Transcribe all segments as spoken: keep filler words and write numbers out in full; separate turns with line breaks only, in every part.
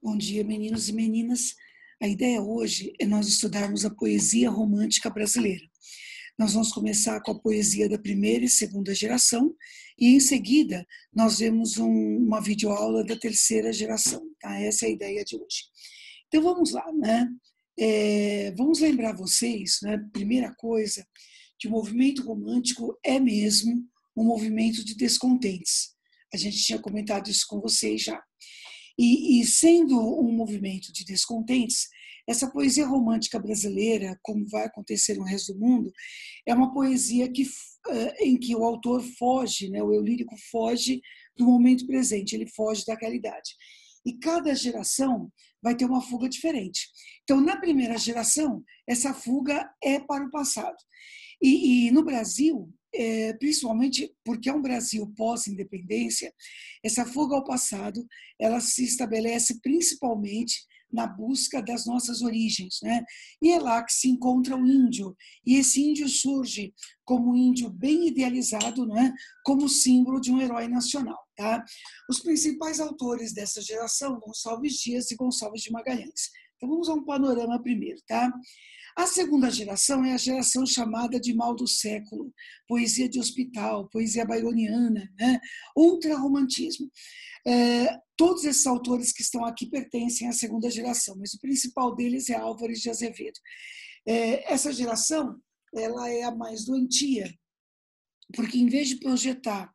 Bom dia, meninos e meninas. A ideia hoje é nós estudarmos a poesia romântica brasileira. Nós vamos começar com a poesia da primeira e segunda geração e, em seguida, nós vemos um, uma videoaula da terceira geração. Tá? Essa é a ideia de hoje. Então, vamos lá, né? É, vamos lembrar vocês, né? Primeira coisa, que o movimento romântico é mesmo um movimento de descontentes. A gente tinha comentado isso com vocês já. E, e sendo um movimento de descontentes, essa poesia romântica brasileira, como vai acontecer no resto do mundo, é uma poesia que, em que o autor foge, né, o eu lírico foge do momento presente, ele foge da realidade. E cada geração vai ter uma fuga diferente. Então, na primeira geração, essa fuga é para o passado. E, e no Brasil, é, principalmente porque é um Brasil pós-independência, essa fuga ao passado, ela se estabelece principalmente na busca das nossas origens, né? E é lá que se encontra o índio. E esse índio surge como um índio bem idealizado, né? Como símbolo de um herói nacional, tá? Os principais autores dessa geração, Gonçalves Dias e Gonçalves de Magalhães. Então vamos a um panorama primeiro, tá? A segunda geração é a geração chamada de mal do século, poesia de hospital, poesia byroniana, né? Ultrarromantismo. É, todos esses autores que estão aqui pertencem à segunda geração, mas o principal deles é Álvares de Azevedo. É, essa geração, ela é a mais doentia, porque em vez de projetar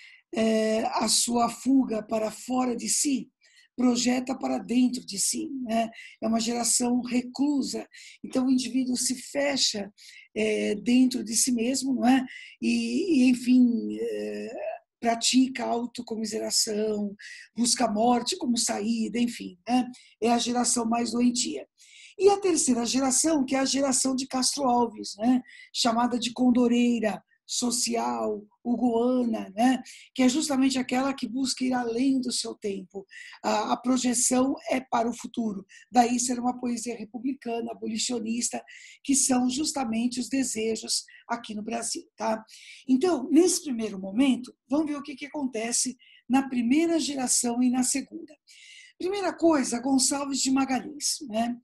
é, a sua fuga para fora de si, projeta para dentro de si, né? É uma geração reclusa, então o indivíduo se fecha é, dentro de si mesmo, não é? E, e enfim, é, pratica autocomiseração, busca a morte como saída, enfim, né? É a geração mais doentia. E a terceira geração, que é a geração de Castro Alves, né? Chamada de condoreira, social, hugoana, né? Que é justamente aquela que busca ir além do seu tempo. A, a projeção é para o futuro. Daí ser uma poesia republicana, abolicionista, que são justamente os desejos aqui no Brasil. Tá? Então, nesse primeiro momento, vamos ver o que, que acontece na primeira geração e na segunda. Primeira coisa, Gonçalves de Magalhães, né?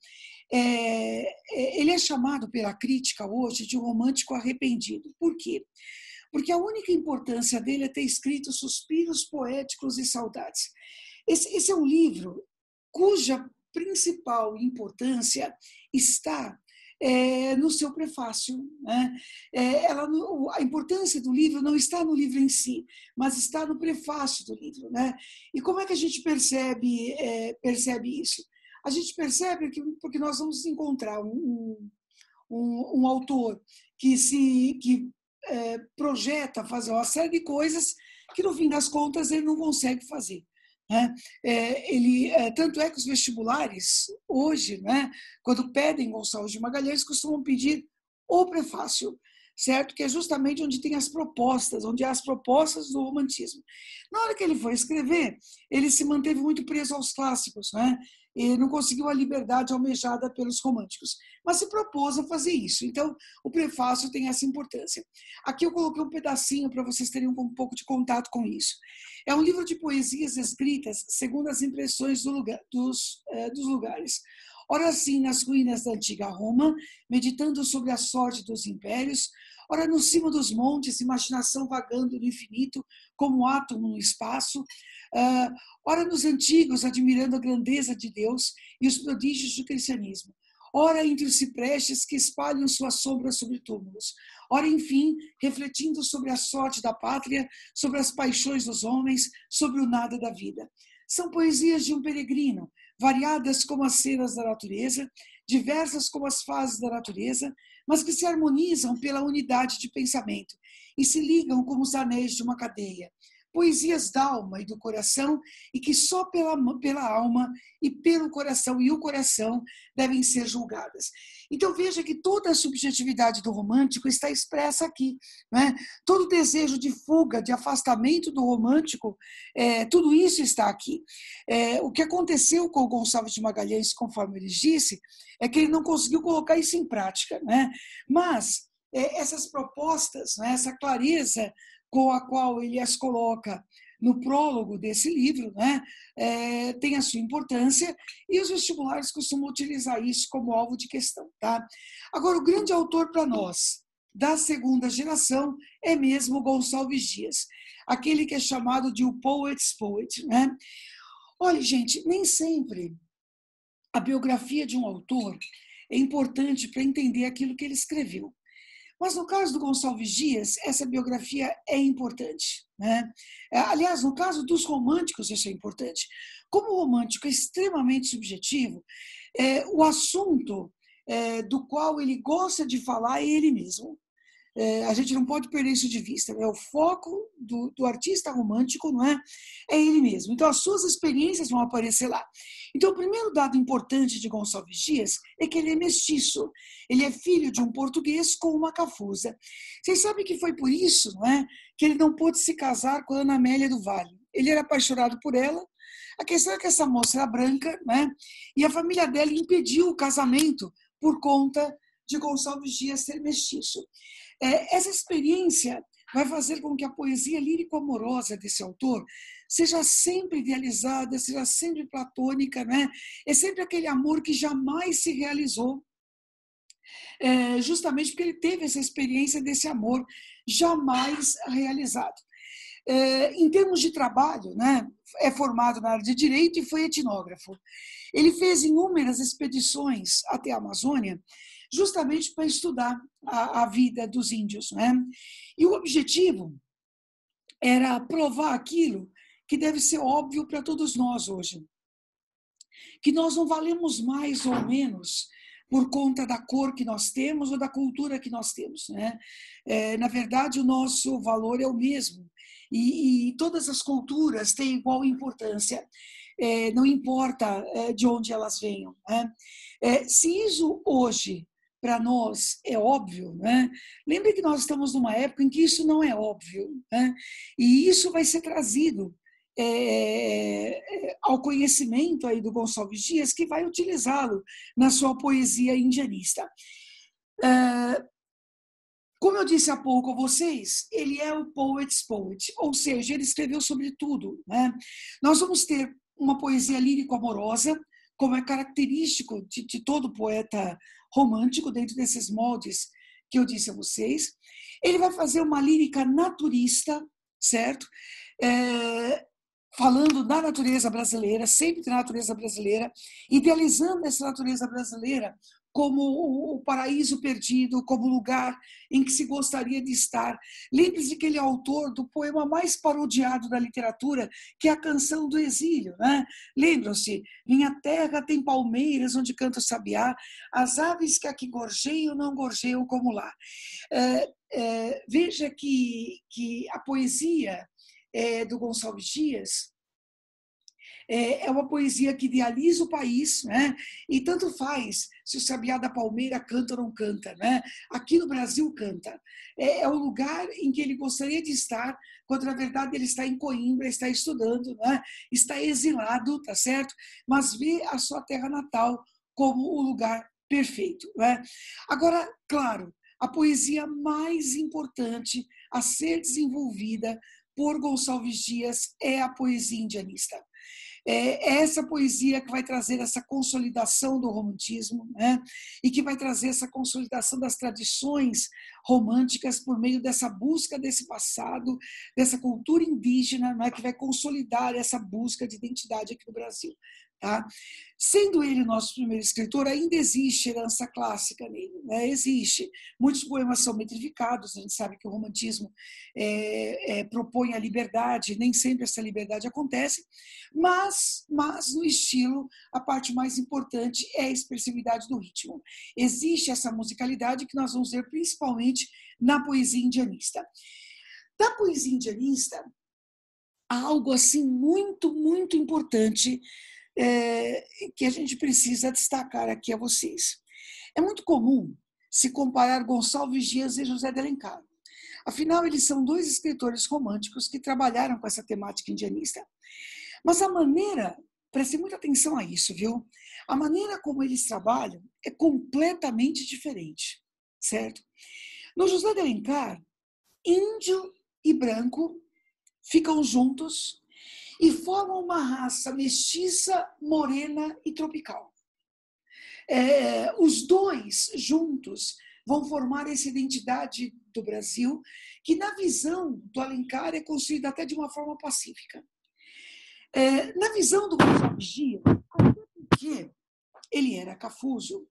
É, ele é chamado pela crítica hoje de um romântico arrependido. Por quê? Porque a única importância dele é ter escrito Suspiros Poéticos e Saudades. Esse, esse é um livro cuja principal importância está é, no seu prefácio. Né? É, ela, a importância do livro não está no livro em si, mas está no prefácio do livro. Né? E como é que a gente percebe, é, percebe isso? A gente percebe que porque nós vamos encontrar um, um, um autor que se que é, projeta fazer uma série de coisas que no fim das contas ele não consegue fazer. Né? É, ele, é, tanto é que os vestibulares hoje, né, quando pedem Gonçalves de Magalhães, costumam pedir o prefácio, certo? Que é justamente onde tem as propostas, onde há as propostas do romantismo. Na hora que ele foi escrever, ele se manteve muito preso aos clássicos, né? E não conseguiu a liberdade almejada pelos românticos, mas se propôs a fazer isso. Então, o prefácio tem essa importância. Aqui eu coloquei um pedacinho para vocês terem um pouco de contato com isso. É um livro de poesias escritas segundo as impressões do lugar, dos, eh, dos lugares. Ora assim, nas ruínas da antiga Roma, meditando sobre a sorte dos impérios, ora no cimo dos montes, imaginação vagando no infinito, como átomo no espaço, uh, ora nos antigos, admirando a grandeza de Deus e os prodígios do cristianismo, ora entre os ciprestes que espalham sua sombra sobre túmulos, ora, enfim, refletindo sobre a sorte da pátria, sobre as paixões dos homens, sobre o nada da vida. São poesias de um peregrino, variadas como as cenas da natureza, diversas como as fases da natureza, mas que se harmonizam pela unidade de pensamento e se ligam como os anéis de uma cadeia. Poesias da alma e do coração e que só pela, pela alma e pelo coração e o coração devem ser julgadas. Então veja que toda a subjetividade do romântico está expressa aqui. Né? Todo o desejo de fuga, de afastamento do romântico, é, tudo isso está aqui. É, o que aconteceu com o Gonçalves de Magalhães, conforme ele disse, é que ele não conseguiu colocar isso em prática. Né? Mas é, essas propostas, né, essa clareza com a qual ele as coloca no prólogo desse livro, né, é, tem a sua importância e os vestibulares costumam utilizar isso como alvo de questão. Tá? Agora, o grande autor para nós, da segunda geração, é mesmo Gonçalves Dias, aquele que é chamado de o Poet's Poet. Né? Olha, gente, nem sempre a biografia de um autor é importante para entender aquilo que ele escreveu. Mas no caso do Gonçalves Dias, essa biografia é importante. Né? Aliás, no caso dos românticos, isso é importante. Como o romântico é extremamente subjetivo, é, o assunto é, do qual ele gosta de falar é ele mesmo. É, a gente não pode perder isso de vista. Né? O foco do, do artista romântico, não é? É ele mesmo. Então, as suas experiências vão aparecer lá. Então, o primeiro dado importante de Gonçalves Dias é que ele é mestiço. Ele é filho de um português com uma cafusa. Vocês sabem que foi por isso, não é, que ele não pôde se casar com a Ana Amélia do Vale. Ele era apaixonado por ela. A questão é que essa moça era branca, né? E a família dela impediu o casamento por conta de Gonçalves Dias ser mestiço. Essa experiência vai fazer com que a poesia lírico-amorosa desse autor seja sempre idealizada, seja sempre platônica, né? É sempre aquele amor que jamais se realizou, é, justamente porque ele teve essa experiência desse amor jamais realizado. É, em termos de trabalho, né, é formado na área de direito e foi etnógrafo. Ele fez inúmeras expedições até a Amazônia, justamente para estudar a, a vida dos índios. Né? E o objetivo era provar aquilo que deve ser óbvio para todos nós hoje, que nós não valemos mais ou menos por conta da cor que nós temos ou da cultura que nós temos. Né? É, na verdade, o nosso valor é o mesmo, e, e todas as culturas têm igual importância, é, não importa é, de onde elas venham. Né? É, se isso hoje para nós é óbvio, né? Lembre que nós estamos numa época em que isso não é óbvio, né? E isso vai ser trazido é, ao conhecimento aí do Gonçalves Dias, que vai utilizá-lo na sua poesia indianista. É, como eu disse há pouco a vocês, ele é o poet's poet, ou seja, ele escreveu sobre tudo. Né? Nós vamos ter uma poesia lírico-amorosa, como é característico de, de todo poeta romântico, dentro desses moldes que eu disse a vocês. Ele vai fazer uma lírica naturista, certo? É, falando da natureza brasileira, sempre da natureza brasileira, idealizando essa natureza brasileira como o paraíso perdido, como o lugar em que se gostaria de estar. Lembre-se que ele é autor do poema mais parodiado da literatura, que é a Canção do Exílio. Né? Lembram-se? Minha terra tem palmeiras onde canta o sabiá, as aves que aqui gorjeiam não gorjeiam como lá. É, é, veja que, que a poesia é, do Gonçalves Dias é uma poesia que idealiza o país, né? E tanto faz se o sabiá da palmeira canta ou não canta. Né? Aqui no Brasil canta. É, é o lugar em que ele gostaria de estar, quando na verdade ele está em Coimbra, está estudando, né? Está exilado, tá certo? Mas vê a sua terra natal como o lugar perfeito. Né? Agora, claro, a poesia mais importante a ser desenvolvida por Gonçalves Dias é a poesia indianista. É essa poesia que vai trazer essa consolidação do romantismo, né? E que vai trazer essa consolidação das tradições românticas por meio dessa busca desse passado, dessa cultura indígena, né? Que vai consolidar essa busca de identidade aqui no Brasil. Tá? Sendo ele nosso primeiro escritor, ainda existe herança clássica nele, né? Existe. Muitos poemas são metrificados, a gente sabe que o romantismo é, é, propõe a liberdade, nem sempre essa liberdade acontece, mas, mas no estilo, a parte mais importante é a expressividade do ritmo. Existe essa musicalidade que nós vamos ver principalmente na poesia indianista. Da poesia indianista, há algo assim muito, muito importante É, que a gente precisa destacar aqui a vocês. É muito comum se comparar Gonçalves Dias e José de Alencar. Afinal, eles são dois escritores românticos que trabalharam com essa temática indianista. Mas a maneira, preste muita atenção a isso, viu? A maneira como eles trabalham é completamente diferente, certo? No José de Alencar, índio e branco ficam juntos e formam uma raça mestiça, morena e tropical. É, os dois juntos vão formar essa identidade do Brasil, que na visão do Alencar é construída até de uma forma pacífica. É, na visão do Gonçalves Dias, até porque ele era cafuzo,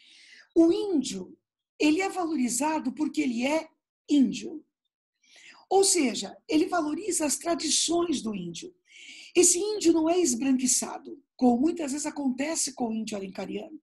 o índio ele é valorizado porque ele é índio. Ou seja, ele valoriza as tradições do índio. Esse índio não é esbranquiçado, como muitas vezes acontece com o índio alencariano.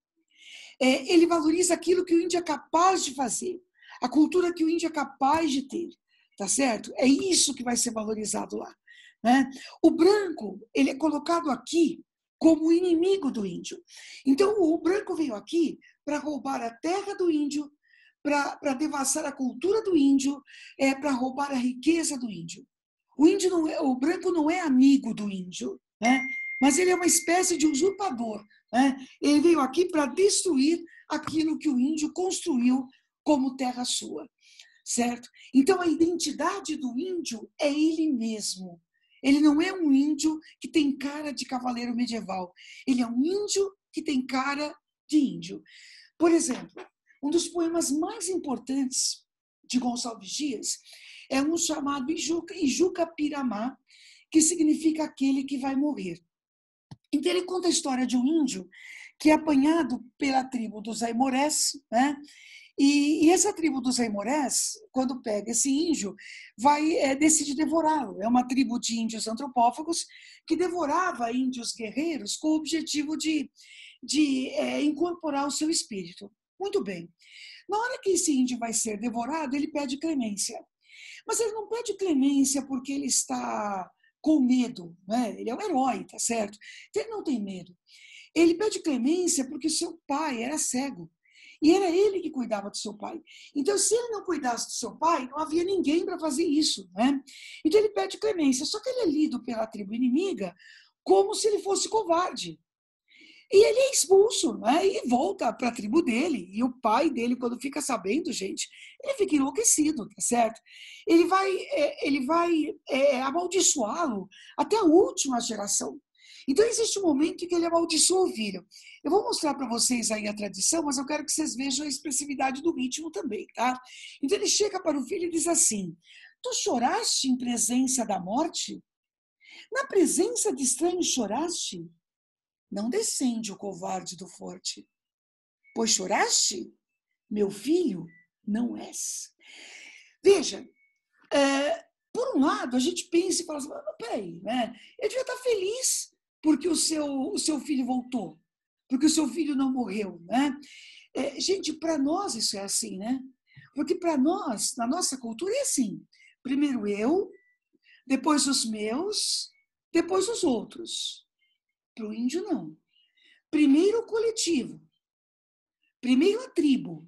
É, ele valoriza aquilo que o índio é capaz de fazer, a cultura que o índio é capaz de ter, tá certo? É isso que vai ser valorizado lá, né? O branco, ele é colocado aqui como inimigo do índio. Então, o branco veio aqui para roubar a terra do índio, para devassar a cultura do índio, é, para roubar a riqueza do índio. O índio não é, o branco não é amigo do índio, né? Mas ele é uma espécie de usurpador, né? Ele veio aqui para destruir aquilo que o índio construiu como terra sua, certo? Então a identidade do índio é ele mesmo. Ele não é um índio que tem cara de cavaleiro medieval. Ele é um índio que tem cara de índio. Por exemplo, um dos poemas mais importantes de Gonçalves Dias é um chamado Ijuca, Ijuca Piramá, que significa aquele que vai morrer. Então ele conta a história de um índio que é apanhado pela tribo dos Aimorés, né? E, e essa tribo dos Aimorés, quando pega esse índio, vai é, decide devorá-lo. É uma tribo de índios antropófagos que devorava índios guerreiros com o objetivo de, de é, incorporar o seu espírito. Muito bem. Na hora que esse índio vai ser devorado, ele pede clemência. Mas ele não pede clemência porque ele está com medo, né? Ele é um herói, tá certo? Então ele não tem medo. Ele pede clemência porque seu pai era cego. E era ele que cuidava do seu pai. Então, se ele não cuidasse do seu pai, não havia ninguém para fazer isso, né? Então ele pede clemência. Só que ele é lido pela tribo inimiga como se ele fosse covarde. E ele é expulso, né? E volta para a tribo dele. E o pai dele, quando fica sabendo, gente, ele fica enlouquecido, tá certo? Ele vai, é, ele vai é, amaldiçoá-lo até a última geração. Então, existe um momento em que ele amaldiçoa o filho. Eu vou mostrar para vocês aí a tradição, mas eu quero que vocês vejam a expressividade do ritmo também, tá? Então, ele chega para o filho e diz assim: tu choraste em presença da morte? Na presença de estranhos choraste? Não descende o covarde do forte. Pois choraste? Meu filho, não és. Veja, é, por um lado, a gente pensa e fala assim, mas peraí, né? Eu devia estar feliz porque o seu, o seu filho voltou, porque o seu filho não morreu, né? É, gente, para nós isso é assim, né? Porque para nós, na nossa cultura, é assim. Primeiro eu, depois os meus, depois os outros. Para o índio, não. Primeiro o coletivo, primeiro a tribo,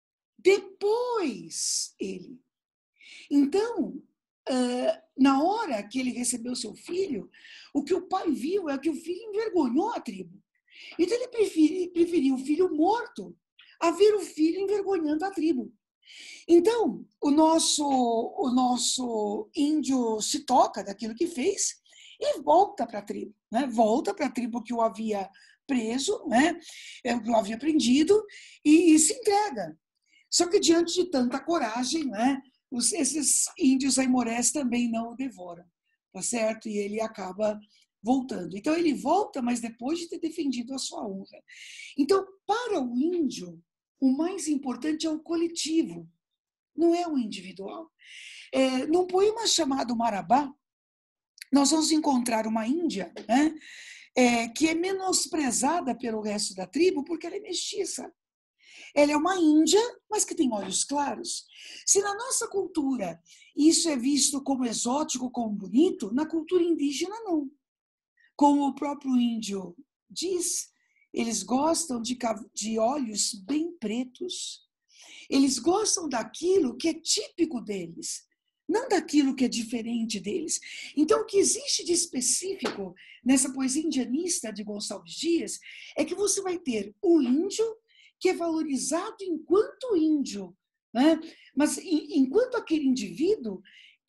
depois ele. Então, na hora que ele recebeu seu filho, o que o pai viu é que o filho envergonhou a tribo. Então ele preferiu, preferiu o filho morto a ver o filho envergonhando a tribo. Então, o nosso, o nosso índio se toca daquilo que fez e volta para a tribo, né? Volta para a tribo que o havia preso, né? Que o havia prendido e, e se entrega. Só que diante de tanta coragem, né? Os, esses índios aimorés também não o devoram, tá certo? E ele acaba voltando. Então ele volta, mas depois de ter defendido a sua honra. Então, para o índio, o mais importante é o coletivo, não é o individual. É, num poema chamado Marabá, nós vamos encontrar uma índia, né, é, que é menosprezada pelo resto da tribo porque ela é mestiça. Ela é uma índia, mas que tem olhos claros. Se na nossa cultura isso é visto como exótico, como bonito, na cultura indígena não. Como o próprio índio diz, eles gostam de, de olhos bem pretos. Eles gostam daquilo que é típico deles, não daquilo que é diferente deles. Então, o que existe de específico nessa poesia indianista de Gonçalves Dias é que você vai ter o índio que é valorizado enquanto índio, né? Mas enquanto aquele indivíduo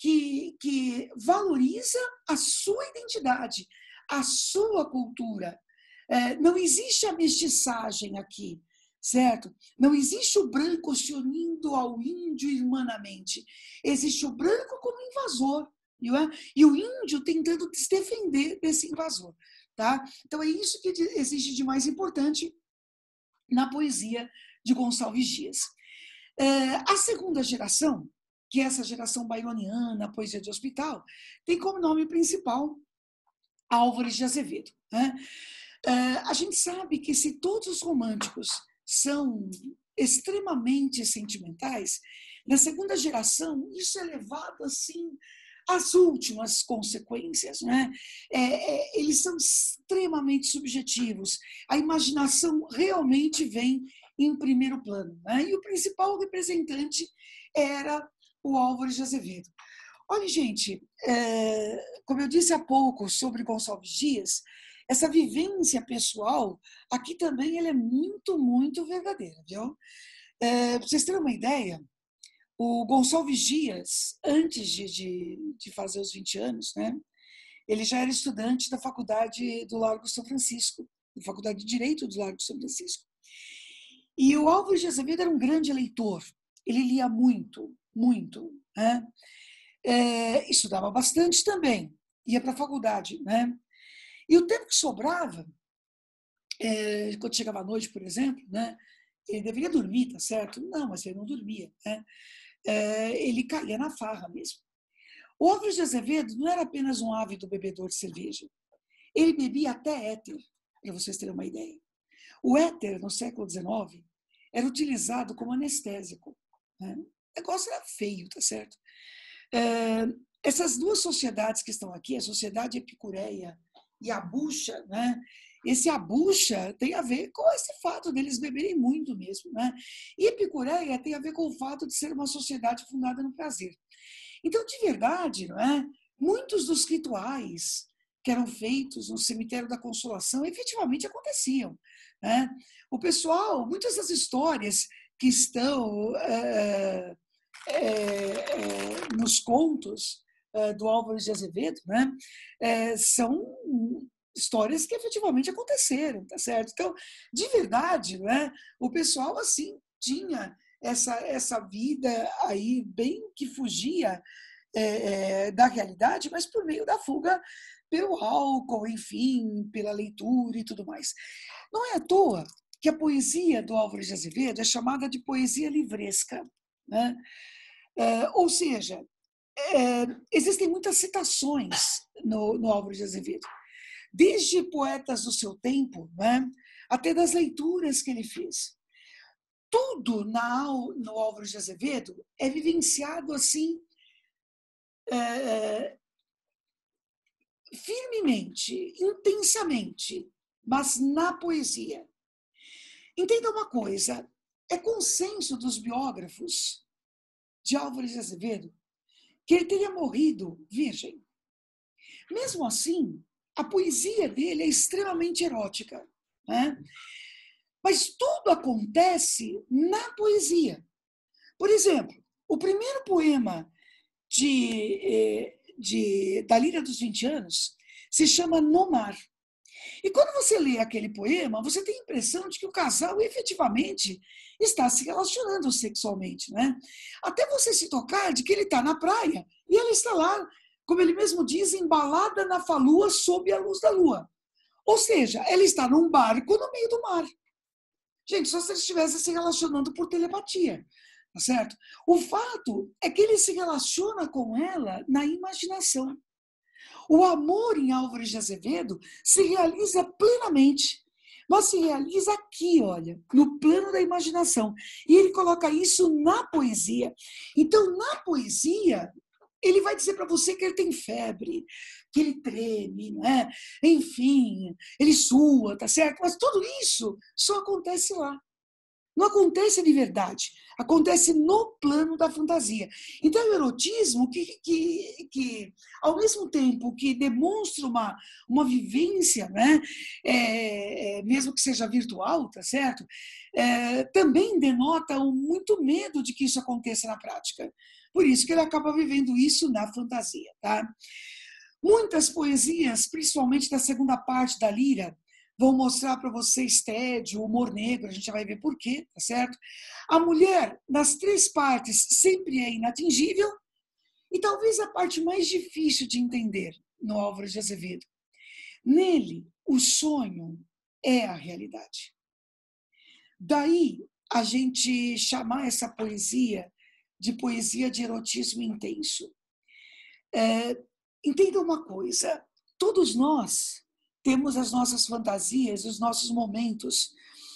que, que valoriza a sua identidade, a sua cultura. É, não existe a mestiçagem aqui, certo? Não existe o branco se unindo ao índio irmanamente. Existe o branco como invasor, não é? E o índio tentando se defender desse invasor. Tá? Então, é isso que existe de mais importante na poesia de Gonçalves Dias. É, a segunda geração, que é essa geração byroniana, a poesia de hospital, tem como nome principal Álvares de Azevedo. Né? É, a gente sabe que se todos os românticos são extremamente sentimentais, na segunda geração isso é levado assim às últimas consequências, né? É, é, eles são extremamente subjetivos, a imaginação realmente vem em primeiro plano, né? E o principal representante era o Álvares de Azevedo. Olha, gente, é, como eu disse há pouco sobre Gonçalves Dias, essa vivência pessoal, aqui também ela é muito, muito verdadeira, viu? É, para vocês terem uma ideia, o Gonçalves Dias, antes de, de, de fazer os vinte anos, né, ele já era estudante da faculdade do Largo São Francisco, da Faculdade de Direito do Largo São Francisco. E o Álvares de Azevedo era um grande leitor, ele lia muito, muito, né? É, estudava bastante também, ia para a faculdade, né? E o tempo que sobrava, é, quando chegava à noite, por exemplo, né, ele deveria dormir, tá certo? Não, mas ele não dormia, né? É, ele caía na farra mesmo. O Álvares de Azevedo não era apenas um ávido bebedor de cerveja. Ele bebia até éter, para vocês terem uma ideia. O éter, no século dezenove, era utilizado como anestésico. Né? O negócio era feio, tá certo? É, essas duas sociedades que estão aqui, a sociedade epicureia e a bucha, né? Esse a bucha tem a ver com esse fato deles beberem muito mesmo, né? E epicureia tem a ver com o fato de ser uma sociedade fundada no prazer. Então, de verdade, não é? Muitos dos rituais que eram feitos no cemitério da Consolação efetivamente aconteciam, né? O pessoal, muitas das histórias que estão é, é, é, nos contos é, do Álvares de Azevedo, né? É, são histórias que efetivamente aconteceram, tá certo? Então, de verdade, né? O pessoal assim tinha essa essa vida aí bem que fugia é, é, da realidade, mas por meio da fuga pelo álcool, enfim, pela leitura e tudo mais. Não é à toa que a poesia do Álvares de Azevedo é chamada de poesia livresca, né? É, ou seja, é, existem muitas citações no, no Álvares de Azevedo, desde poetas do seu tempo, né, até das leituras que ele fez. Tudo na, no Álvares de Azevedo é vivenciado assim, é, firmemente, intensamente, mas na poesia. Entenda uma coisa, é consenso dos biógrafos de Álvares de Azevedo que ele teria morrido virgem. Mesmo assim, a poesia dele é extremamente erótica, né? Mas tudo acontece na poesia. Por exemplo, o primeiro poema de, de, da Líria dos vinte anos se chama No Mar. E quando você lê aquele poema, você tem a impressão de que o casal efetivamente está se relacionando sexualmente, né? Até você se tocar de que ele está na praia e ela está lá, como ele mesmo diz, embalada na falua sob a luz da lua. Ou seja, ela está num barco no meio do mar. Gente, só se eles estivessem se relacionando por telepatia, tá certo? O fato é que ele se relaciona com ela na imaginação. O amor em Álvares de Azevedo se realiza plenamente, mas se realiza aqui, olha, no plano da imaginação. E ele coloca isso na poesia. Então, na poesia, ele vai dizer para você que ele tem febre, que ele treme, né? Enfim, ele sua, tá certo? Mas tudo isso só acontece lá. Não acontece de verdade, acontece no plano da fantasia. Então, é o erotismo que, que, que ao mesmo tempo que demonstra uma, uma vivência, né, é, mesmo que seja virtual, tá certo? É, também denota um muito medo de que isso aconteça na prática. Por isso que ele acaba vivendo isso na fantasia, tá? Muitas poesias, principalmente da segunda parte da Líria, vão mostrar para vocês tédio, humor negro, a gente já vai ver por quê, tá certo? A mulher, nas três partes, sempre é inatingível, e talvez a parte mais difícil de entender no Álvares de Azevedo. Nele, o sonho é a realidade. Daí, a gente chamar essa poesia de poesia de erotismo intenso. É, entenda uma coisa, todos nós temos as nossas fantasias, os nossos momentos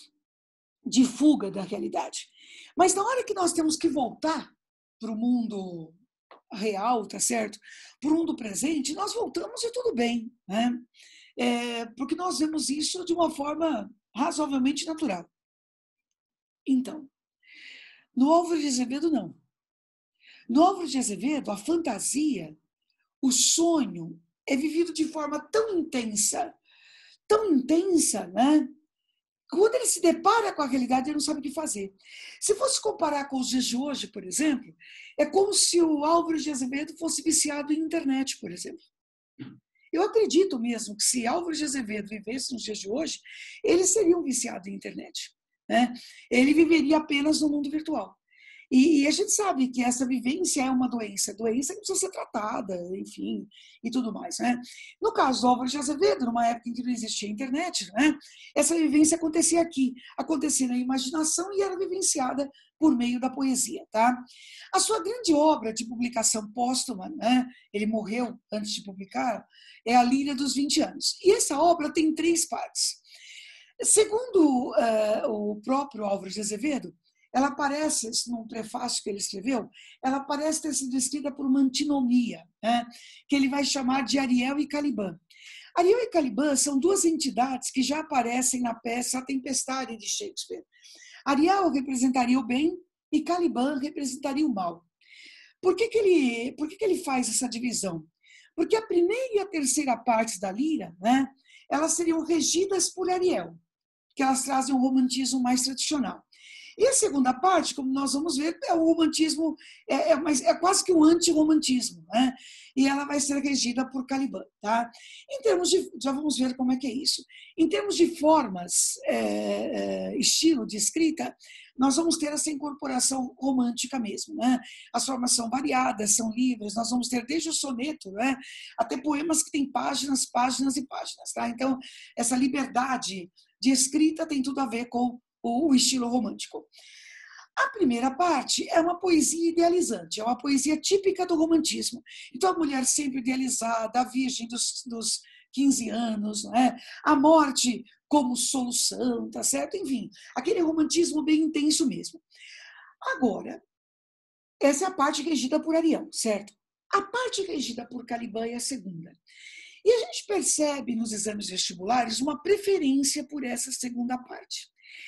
de fuga da realidade. Mas na hora que nós temos que voltar para o mundo real, tá certo? Para o mundo presente, nós voltamos e tudo bem, né? É, porque nós vemos isso de uma forma razoavelmente natural. Então, no Álvares de Azevedo, não. No Álvares de Azevedo, a fantasia, o sonho é vivido de forma tão intensa, tão intensa, né? Quando ele se depara com a realidade, ele não sabe o que fazer. Se fosse comparar com os dias de hoje, por exemplo, é como se o Álvares de Azevedo fosse viciado em internet, por exemplo. Eu acredito mesmo que se Álvares de Azevedo vivesse nos dias de hoje, ele seria um viciado em internet, né? Ele viveria apenas no mundo virtual. E, e a gente sabe que essa vivência é uma doença, doença que precisa ser tratada, enfim, e tudo mais, né? No caso do Álvares de Azevedo, numa época em que não existia internet, né? Essa vivência acontecia aqui, acontecia na imaginação e era vivenciada por meio da poesia, tá? A sua grande obra de publicação póstuma, né? Ele morreu antes de publicar, é a Líria dos vinte anos. E essa obra tem três partes. Segundo uh, o próprio Álvares de Azevedo, ela parece, num prefácio que ele escreveu, ela parece ter sido escrita por uma antinomia, né, que ele vai chamar de Ariel e Caliban. Ariel e Caliban são duas entidades que já aparecem na peça A Tempestade de Shakespeare. Ariel representaria o bem e Caliban representaria o mal. Por que que ele, por que que ele faz essa divisão? Porque a primeira e a terceira partes da Líria, né, elas seriam regidas por Ariel, que elas trazem um romantismo mais tradicional. E a segunda parte, como nós vamos ver, é o romantismo, é, é, é quase que um antirromantismo, né? E ela vai ser regida por Caliban, tá? Em termos de, já vamos ver como é que é isso. Em termos de formas, é, é, estilo de escrita, nós vamos ter essa incorporação romântica mesmo, né? As formas são variadas, são livres, nós vamos ter desde o soneto, né? Até poemas que têm páginas, páginas e páginas, tá? Então, essa liberdade de escrita tem tudo a ver com o estilo romântico. A primeira parte é uma poesia idealizante, é uma poesia típica do romantismo. Então, a mulher sempre idealizada, a virgem dos, dos quinze anos, né? A morte como solução, tá certo? Enfim, aquele romantismo bem intenso mesmo. Agora, essa é a parte regida por Ariel, certo? A parte regida por Caliban é a segunda. E a gente percebe nos exames vestibulares uma preferência por essa segunda parte.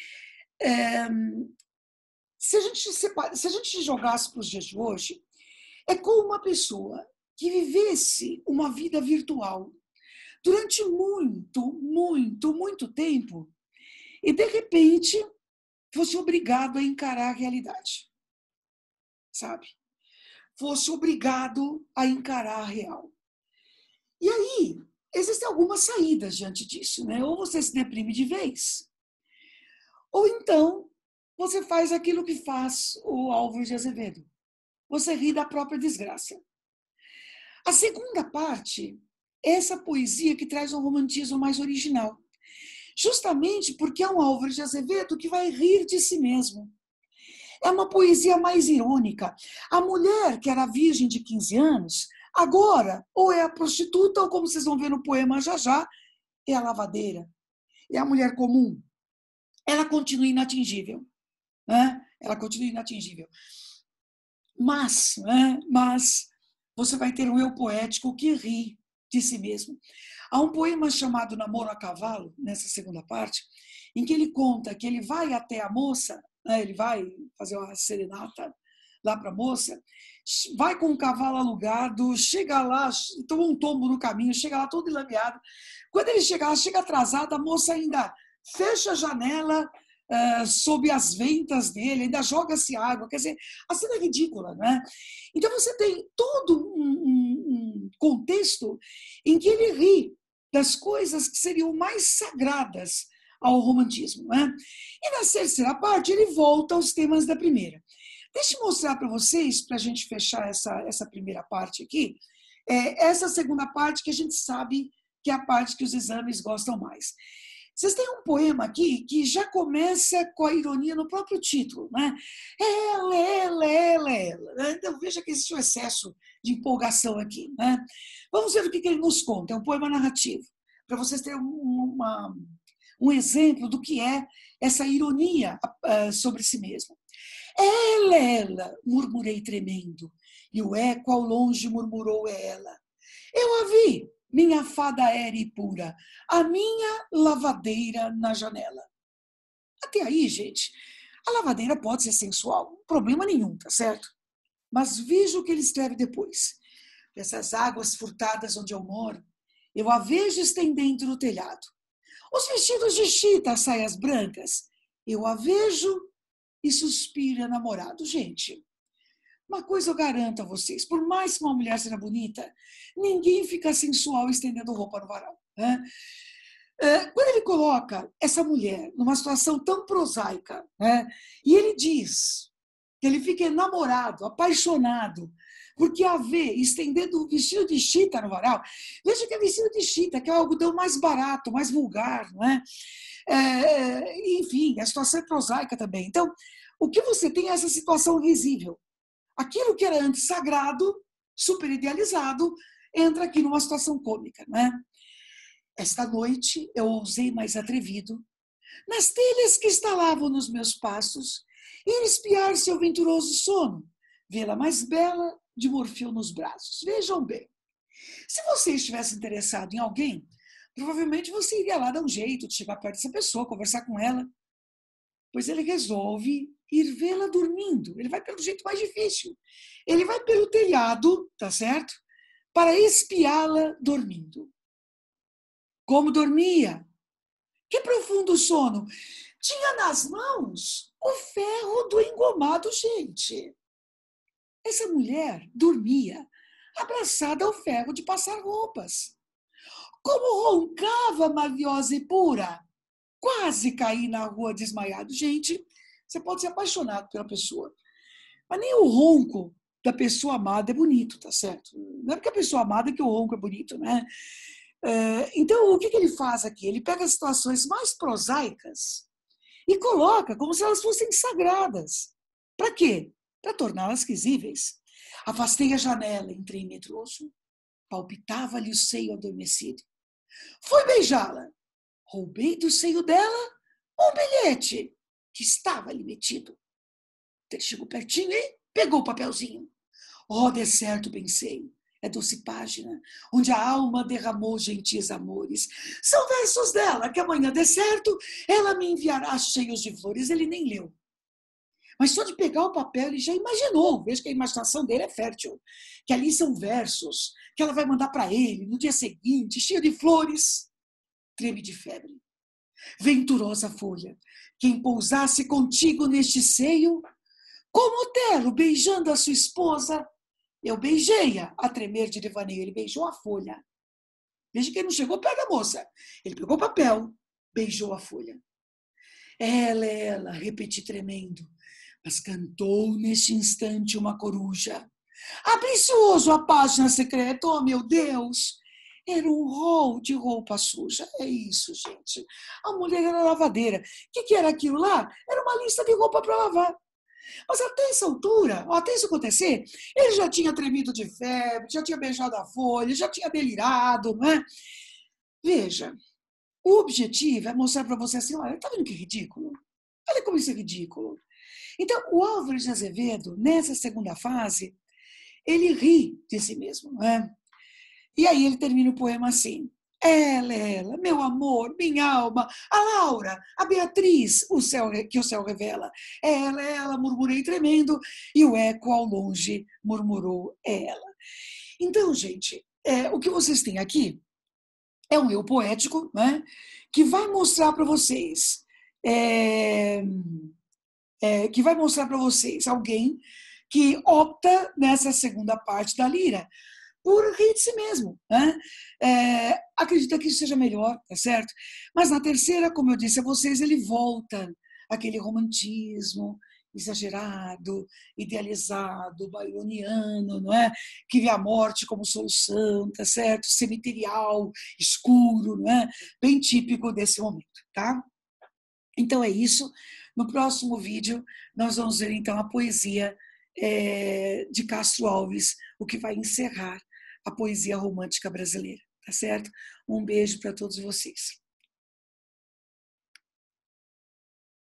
É, se, a gente separa, se a gente jogasse para os dias de hoje, é como uma pessoa que vivesse uma vida virtual durante muito, muito, muito tempo e, de repente, fosse obrigado a encarar a realidade, sabe? Fosse obrigado a encarar a real. E aí, existem algumas saídas diante disso, né? Ou você se deprime de vez, ou então você faz aquilo que faz o Álvares de Azevedo. Você ri da própria desgraça. A segunda parte é essa poesia que traz um romantismo mais original. Justamente porque é um Álvares de Azevedo que vai rir de si mesmo. É uma poesia mais irônica. A mulher que era virgem de quinze anos, agora ou é a prostituta, ou como vocês vão ver no poema já já, é a lavadeira. É a mulher comum. Ela continua inatingível. Né? Ela continua inatingível. Mas, né? Mas você vai ter um eu poético que ri de si mesmo. Há um poema chamado Namoro a Cavalo, nessa segunda parte, em que ele conta que ele vai até a moça, né? Ele vai fazer uma serenata lá para a moça, vai com o cavalo alugado, chega lá, toma um tombo no caminho, chega lá todo enlameado. Quando ele chega lá, chega atrasado, a moça ainda fecha a janela, uh, sob as ventas dele, ainda joga-se água, quer dizer, a cena é ridícula, não é? Então você tem todo um, um, um contexto em que ele ri das coisas que seriam mais sagradas ao romantismo, não é? E na terceira parte ele volta aos temas da primeira. Deixa eu mostrar para vocês, para a gente fechar essa, essa primeira parte aqui, é, essa segunda parte que a gente sabe que é a parte que os exames gostam mais. Vocês têm um poema aqui que já começa com a ironia no próprio título, né? Ela, ela, ela, ela. Né? Então veja que existe um excesso de empolgação aqui, né? Vamos ver o que ele nos conta. É um poema narrativo, para vocês terem uma, um exemplo do que é essa ironia uh, sobre si mesmo. Ela, ela, murmurei tremendo, e o eco ao longe murmurou ela. Eu a vi, minha fada aérea e pura, a minha lavadeira na janela. Até aí, gente, a lavadeira pode ser sensual, problema nenhum, tá certo? Mas veja o que ele escreve depois. Essas águas furtadas onde eu moro, eu a vejo estendendo no telhado. Os vestidos de chita, as saias brancas, eu a vejo e suspira namorado. Gente, uma coisa eu garanto a vocês, por mais que uma mulher seja bonita, ninguém fica sensual estendendo roupa no varal. Né? Quando ele coloca essa mulher numa situação tão prosaica, né, e ele diz que ele fica enamorado, apaixonado, porque a vê estendendo o vestido de chita no varal, veja que é vestido de chita, que é o algodão mais barato, mais vulgar, não é? É, enfim, a situação é prosaica também. Então, o que você tem é essa situação risível. Aquilo que era antes sagrado, super idealizado, entra aqui numa situação cômica, né? Esta noite eu ousei mais atrevido, nas telhas que estalavam nos meus passos, ir espiar seu venturoso sono, vê-la mais bela de morfil nos braços. Vejam bem, se você estivesse interessado em alguém, provavelmente você iria lá dar um jeito de chegar perto dessa pessoa, conversar com ela. Pois ele resolve ir vê-la dormindo. Ele vai pelo jeito mais difícil. Ele vai pelo telhado, tá certo? Para espiá-la dormindo. Como dormia? Que profundo sono! Tinha nas mãos o ferro do engomado, gente. Essa mulher dormia abraçada ao ferro de passar roupas. Como roncava maviosa e pura! Quase caí na rua desmaiado. Gente, você pode ser apaixonado pela pessoa, mas nem o ronco da pessoa amada é bonito, tá certo? Não é porque a pessoa amada que o ronco é bonito, né? Então, o que ele faz aqui? Ele pega as situações mais prosaicas e coloca como se elas fossem sagradas. Para quê? Para torná-las risíveis. Afastei a janela, entrei medroso, palpitava-lhe o seio adormecido. Fui beijá-la. Roubei do seio dela um bilhete que estava ali metido. Ele chegou pertinho e pegou o papelzinho. Oh, de certo, pensei, é doce página, onde a alma derramou gentis amores. São versos dela, que amanhã de certo, ela me enviará cheios de flores. Ele nem leu. Mas só de pegar o papel, ele já imaginou, veja que a imaginação dele é fértil, que ali são versos que ela vai mandar para ele no dia seguinte, cheio de flores. Treme de febre. Venturosa folha, quem pousasse contigo neste seio, como Otelo beijando a sua esposa, eu beijei-a a tremer de devaneio. Ele beijou a folha. Veja que ele não chegou perto da moça. Ele pegou o papel, beijou a folha. Ela, ela, repeti tremendo, mas cantou neste instante uma coruja. Abricioso a página secreta, oh meu Deus! Era um rol de roupa suja. É isso, gente. A mulher era lavadeira. O que, que era aquilo lá? Era uma lista de roupa para lavar. Mas até essa altura, até isso acontecer, ele já tinha tremido de febre, já tinha beijado a folha, já tinha delirado, não é? Veja, o objetivo é mostrar para você assim, olha, tá vendo que ridículo? Olha como isso é ridículo. Então, o Álvaro de Azevedo, nessa segunda fase, ele ri de si mesmo, não é? E aí ele termina o poema assim. Ela, ela, meu amor, minha alma, a Laura, a Beatriz, o céu, que o céu revela. Ela, ela, murmurei tremendo, e o eco ao longe murmurou ela. Então, gente, é, o que vocês têm aqui é um eu poético, né, que vai mostrar para vocês é, é, que vai mostrar para vocês alguém que opta nessa segunda parte da lira por rir de si mesmo, né? É, acredita que isso seja melhor, tá certo? Mas na terceira, como eu disse a vocês, ele volta aquele romantismo exagerado, idealizado, byroniano, não é? Que vê a morte como solução, tá certo? Cemiterial, escuro, não é? Bem típico desse momento, tá? Então é isso. No próximo vídeo, nós vamos ver então a poesia é, de Castro Alves, o que vai encerrar a poesia romântica brasileira, tá certo? Um beijo para todos vocês.